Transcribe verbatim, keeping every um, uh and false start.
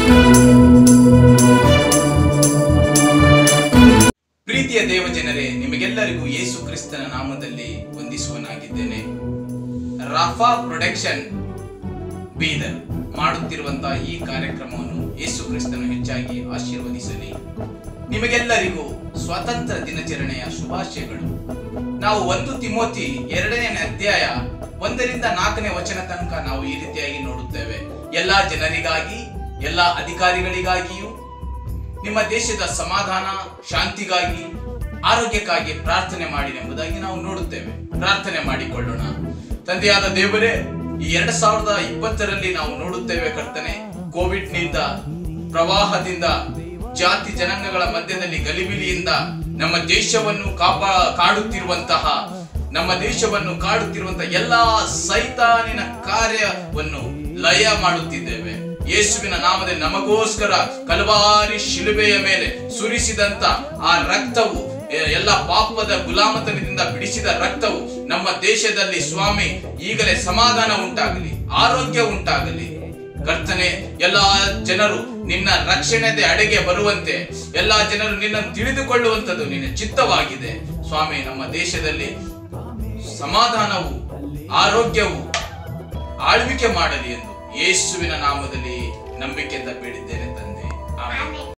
ಪ್ರೀತಿಯ ದೇವಜನರೇ, ನಿಮಗೆಲ್ಲರಿಗೂ ಯೇಸು ಕ್ರಿಸ್ತನ ನಾಮದಲ್ಲಿ ವಂದಿಸುವನಾಗಿದ್ದೇನೆ. ರಾಫಾ ಪ್ರೊಡಕ್ಷನ್ ಬೀದರ್ ಮಾಡುತ್ತಿರುವಂತಹ ಈ ಕಾರ್ಯಕ್ರಮವನ್ನು ಯೇಸು ಕ್ರಿಸ್ತನು ಹೆಚ್ಚಾಗಿ ಆಶೀರ್ವದಿಸಲಿ. ನಿಮಗೆಲ್ಲರಿಗೂ ಸ್ವಾತಂತ್ರ್ಯ ದಿನಾಚರಣೆಯ ಶುಭಾಶಯಗಳು. ನಾವು ಒಂದು ತಿಮೋತಿ ಎರಡನೇ ಅಧ್ಯಾಯ ಒಂದರಿಂದ ನಾಲ್ಕನೇ ವಚನ ತನಕ ನಾವು ಈ ರೀತಿಯಾಗಿ ನೋಡುತ್ತೇವೆ. ಎಲ್ಲಾ ಜನರಿಗಾಗಿ, ಎಲ್ಲಾ ಅಧಿಕಾರಿಗಳಿಗಾಗಿಯೂ, ನಿಮ್ಮ ದೇಶದ ಸಮಾಧಾನ, ಶಾಂತಿಗಾಗಿ, ಆರೋಗ್ಯಕ್ಕಾಗಿ ಪ್ರಾರ್ಥನೆ ಮಾಡಿ ಎಂಬುದಾಗಿ ನಾವು ನೋಡುತ್ತೇವೆ. ಪ್ರಾರ್ಥನೆ ಮಾಡಿಕೊಳ್ಳೋಣ. ತಂದೆಯಾದ ದೇವರೇ, ಈ ಎರಡ್ ಸಾವಿರದ ಇಪ್ಪತ್ತರಲ್ಲಿ ನಾವು ನೋಡುತ್ತೇವೆ ಕರ್ತನೆ, ಕೋವಿಡ್ ನಿಂದ, ಪ್ರವಾಹದಿಂದ, ಜಾತಿ ಜನಾಂಗಗಳ ಮಧ್ಯದಲ್ಲಿ ಗಲಿಬಿಲಿಯಿಂದ ನಮ್ಮ ದೇಶವನ್ನು ಕಾಪಾ ಕಾಡುತ್ತಿರುವಂತಹ ನಮ್ಮ ದೇಶವನ್ನು ಕಾಡುತ್ತಿರುವಂತಹ ಎಲ್ಲಾ ಸೈತಾನಿನ ಕಾರ್ಯವನ್ನು ಲಯ ಮಾಡುತ್ತಿದ್ದೇವೆ. ಯೇಸುವಿನ ನಾಮದಲ್ಲಿ ನಮಗೋಸ್ಕರ ಕಲ್ವಾರಿ ಶಿಲುಬೆಯ ಮೇಲೆ ಸುರಿಸಿದಂತ ಆ ರಕ್ತವು, ಎಲ್ಲ ಪಾಪದ ಗುಲಾಮತನದಿಂದ ಬಿಡಿಸಿದ ರಕ್ತವು ನಮ್ಮ ದೇಶದಲ್ಲಿ ಸ್ವಾಮಿ ಈಗಲೇ ಸಮಾಧಾನ ಉಂಟಾಗಲಿ, ಆರೋಗ್ಯ ಉಂಟಾಗಲಿ. ಕರ್ತನೆ, ಎಲ್ಲಾ ಜನರು ನಿನ್ನ ರಕ್ಷಣೆಯ ಅಡೆಗೆ ಬರುವಂತೆ, ಎಲ್ಲಾ ಜನರು ನಿನ್ನನ್ನು ತಿಳಿದುಕೊಳ್ಳುವಂಥದ್ದು ನಿನ್ನ ಚಿತ್ತವಾಗಿದೆ ಸ್ವಾಮಿ. ನಮ್ಮ ದೇಶದಲ್ಲಿ ಸಮಾಧಾನವು, ಆರೋಗ್ಯವು ಆಳ್ವಿಕೆ ಮಾಡಲಿ ಎಂದು ಯೇಸುವಿನ ನಾಮದಲ್ಲಿ ನಂಬಿಕೆಯಿಂದ ಬೇಡಿದ್ದೇನೆ ತಂದೆ. ಆಮೆನ್.